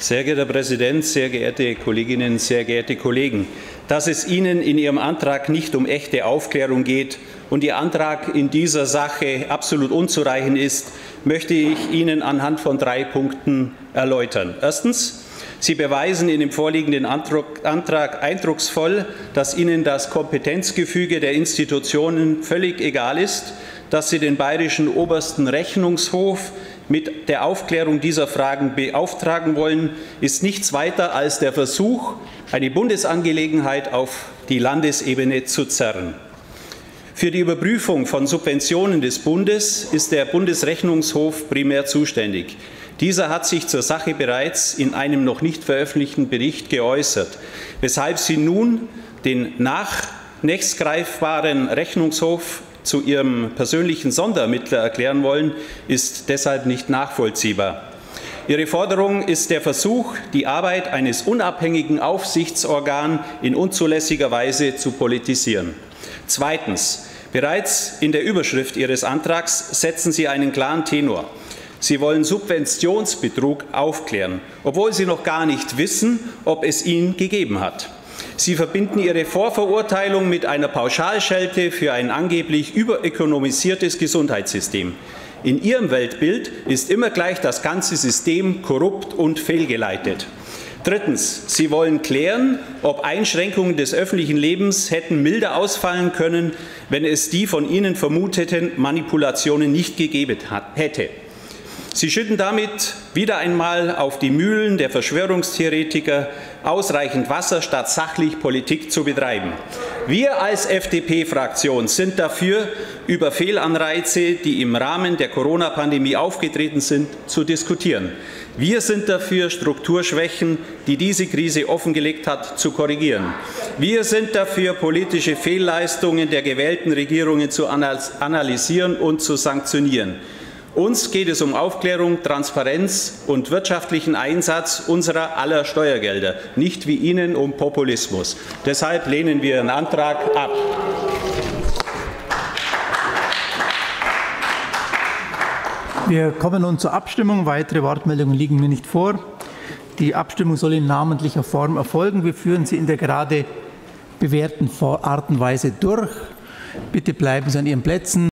Sehr geehrter Herr Präsident, sehr geehrte Kolleginnen, sehr geehrte Kollegen! Dass es Ihnen in Ihrem Antrag nicht um echte Aufklärung geht und Ihr Antrag in dieser Sache absolut unzureichend ist, möchte ich Ihnen anhand von 3 Punkten erläutern. Erstens. Sie beweisen in dem vorliegenden Antrag eindrucksvoll, dass Ihnen das Kompetenzgefüge der Institutionen völlig egal ist, dass Sie den Bayerischen Obersten Rechnungshof mit der Aufklärung dieser Fragen beauftragen wollen, ist nichts weiter als der Versuch, eine Bundesangelegenheit auf die Landesebene zu zerren. Für die Überprüfung von Subventionen des Bundes ist der Bundesrechnungshof primär zuständig. Dieser hat sich zur Sache bereits in einem noch nicht veröffentlichten Bericht geäußert. Weshalb Sie nun den nächstgreifbaren Rechnungshof zu Ihrem persönlichen Sonderermittler erklären wollen, ist deshalb nicht nachvollziehbar. Ihre Forderung ist der Versuch, die Arbeit eines unabhängigen Aufsichtsorgans in unzulässiger Weise zu politisieren. Zweitens. Bereits in der Überschrift Ihres Antrags setzen Sie einen klaren Tenor. Sie wollen Subventionsbetrug aufklären, obwohl Sie noch gar nicht wissen, ob es ihn gegeben hat. Sie verbinden Ihre Vorverurteilung mit einer Pauschalschelte für ein angeblich überökonomisiertes Gesundheitssystem. In Ihrem Weltbild ist immer gleich das ganze System korrupt und fehlgeleitet. Drittens. Sie wollen klären, ob Einschränkungen des öffentlichen Lebens hätten milder ausfallen können, wenn es die von Ihnen vermuteten Manipulationen nicht gegeben hätte. Sie schütten damit wieder einmal auf die Mühlen der Verschwörungstheoretiker ausreichend Wasser, statt sachlich Politik zu betreiben. Wir als FDP-Fraktion sind dafür, über Fehlanreize, die im Rahmen der Corona-Pandemie aufgetreten sind, zu diskutieren. Wir sind dafür, Strukturschwächen, die diese Krise offengelegt hat, zu korrigieren. Wir sind dafür, politische Fehlleistungen der gewählten Regierungen zu analysieren und zu sanktionieren. Uns geht es um Aufklärung, Transparenz und wirtschaftlichen Einsatz unserer aller Steuergelder, nicht wie Ihnen um Populismus. Deshalb lehnen wir Ihren Antrag ab. Wir kommen nun zur Abstimmung. Weitere Wortmeldungen liegen mir nicht vor. Die Abstimmung soll in namentlicher Form erfolgen. Wir führen sie in der gerade bewährten Art und Weise durch. Bitte bleiben Sie an Ihren Plätzen.